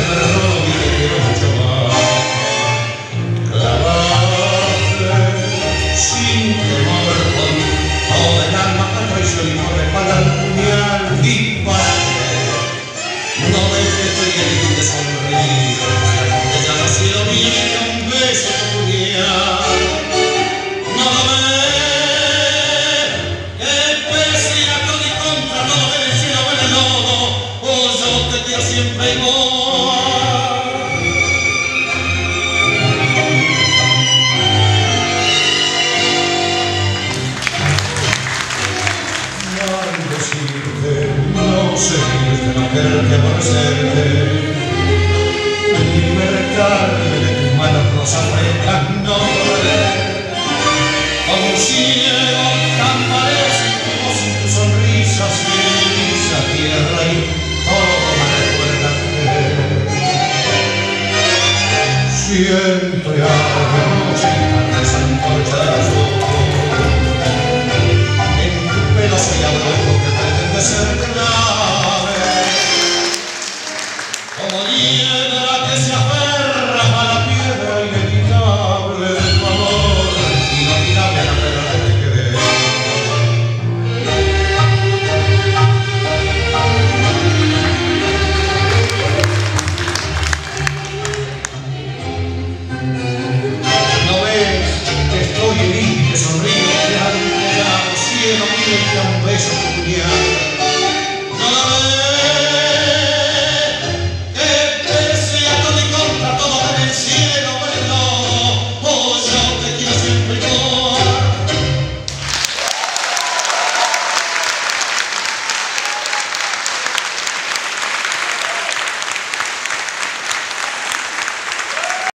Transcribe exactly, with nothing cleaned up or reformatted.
robo y te quiero mucho más. Clavarte sin temor con toda el alma a traición y por espalda al puñal disparte. No dejes tu hielito de sonreír, que ya no ha sido mío ni un beso tu puñal. Nada ver, que pese a todo y contra todo en el cielo o en el lodo, o yo te quiero siempre igual. Al decirte, no seguirte, no quererte, aborrecerte, libertarme de tus manos rosas frescas, no poder. Como un cielo camparé sin tu voz, sin tu sonrisa, sin esa tierra y todo me recuerda a ti. Siempre arde noche y tarde esa antorcha de los ojos. En tu pelo soy abrojo que pretende ser clave. Como hiedra que se aferra a la piedra inevitable de tu amor, inolvidable a la perra que te quedé. ¿No ves que estoy herido y que sonrío? Que ante amo, cielo mío, y que a un beso tu puñal.